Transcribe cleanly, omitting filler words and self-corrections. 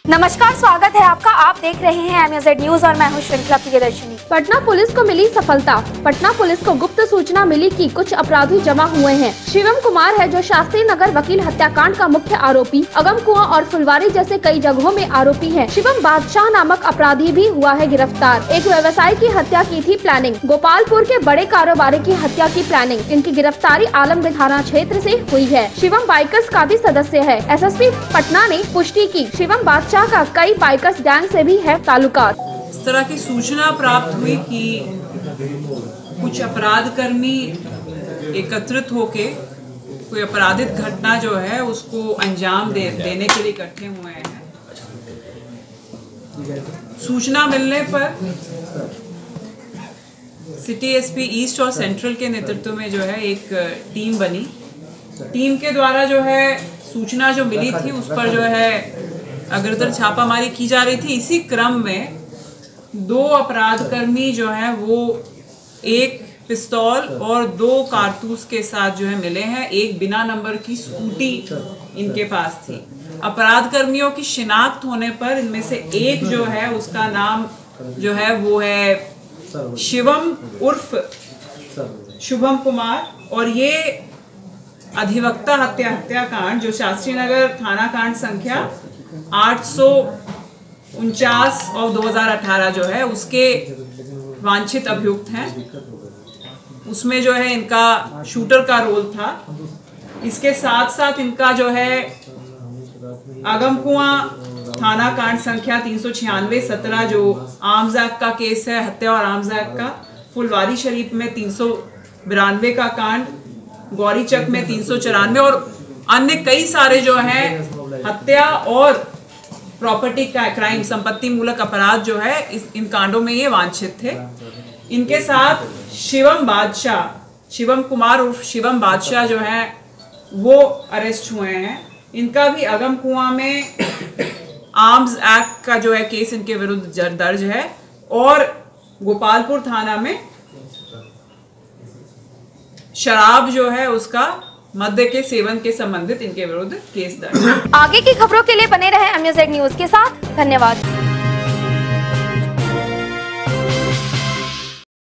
नमस्कार, स्वागत है आपका। आप देख रहे हैं MZ न्यूज और मैं हूं श्रृंखला प्रियदर्शनी। पटना पुलिस को मिली सफलता। पटना पुलिस को गुप्त सूचना मिली कि कुछ अपराधी जमा हुए हैं। शिवम कुमार है जो शास्त्री नगर वकील हत्याकांड का मुख्य आरोपी। अगम कुआं और फुलवारी जैसे कई जगहों में आरोपी है। शिवम बादशाह नामक अपराधी भी हुआ है गिरफ्तार। एक व्यवसायी की हत्या की थी प्लानिंग। गोपालपुर के बड़े कारोबारी की हत्या की प्लानिंग। इनकी गिरफ्तारी आलमगीर थाना क्षेत्र से हुई है। शिवम बाइकर्स का भी सदस्य है। SSP पटना ने पुष्टि की। शिवम बादशाह का कई बाइकर्स गैंग से भी है ताल्लुकात। इस तरह की सूचना प्राप्त हुई कि कुछ अपराध कर्मी एकत्रित होके कोई आपराधिक घटना जो है उसको अंजाम देने के लिए इकट्ठे हुए हैं। सूचना मिलने पर सिटी SP ईस्ट और सेंट्रल के नेतृत्व में जो है एक टीम बनी। टीम के द्वारा जो है सूचना जो मिली थी उस पर जो है अग्रतर छापामारी की जा रही थी। इसी क्रम में 2 अपराध कर्मी जो है वो एक पिस्तौल और 2 कारतूस के साथ जो है मिले हैं। एक बिना नंबर की स्कूटी इनके पास थी। अपराध कर्मियों की शिनाख्त होने पर इनमें से एक जो है उसका नाम जो है वो है शिवम उर्फ शुभम कुमार, और ये अधिवक्ता हत्याकांड जो शास्त्री नगर थाना कांड संख्या 849 और 2018 जो है उसके वांछित अभियुक्त हैं। उसमें जो है इनका शूटर का रोल था। इसके साथ साथ इनका जो है अगम कुआं थाना कांड संख्या 396-17 जो आर्म्स एक्ट का केस है, हत्या और आर्म्स एक्ट का, फुलवारी शरीफ में 392 का कांड, गौरीचक में 394 और अन्य कई सारे जो है हत्या और प्रॉपर्टी का क्राइम, संपत्ति मूलक अपराध जो है इन कांडों में ये वांछित थे। इनके साथ शिवम कुमार उर्फ शिवम बादशाह जो है वो अरेस्ट हुए हैं। इनका भी अगम कुआं में आर्म्स एक्ट का जो है केस इनके विरुद्ध दर्ज है और गोपालपुर थाना में शराब जो है उसका मद्य के सेवन के संबंधित इनके विरुद्ध केस दर्ज है। आगे की खबरों के लिए बने रहे MZ न्यूज के साथ। धन्यवाद।